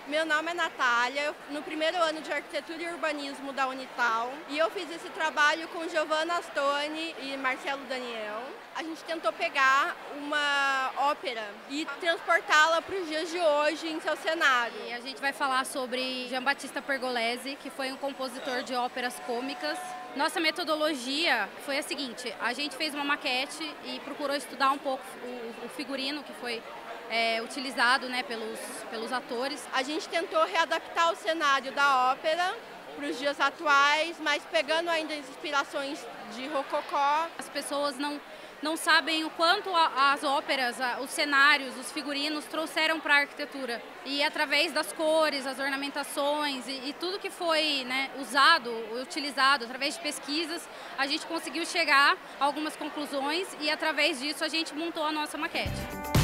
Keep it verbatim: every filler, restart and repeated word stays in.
Meu nome é Natália, no primeiro ano de Arquitetura e Urbanismo da Unital, e eu fiz esse trabalho com Giovanna Astoni e Marcelo Daniel. A gente tentou pegar uma ópera e transportá-la para os dias de hoje em seu cenário. E a gente vai falar sobre Giambattista Pergolesi, que foi um compositor de óperas cômicas. Nossa metodologia foi a seguinte: a gente fez uma maquete e procurou estudar um pouco o, o figurino que foi é, utilizado, né, pelos, pelos atores. A gente tentou readaptar o cenário da ópera para os dias atuais, mas pegando ainda as inspirações de rococó. As pessoas não, não sabem o quanto a, as óperas, a, os cenários, os figurinos trouxeram para a arquitetura. E através das cores, as ornamentações e, e tudo que foi, né, usado, utilizado, através de pesquisas, a gente conseguiu chegar a algumas conclusões e através disso a gente montou a nossa maquete.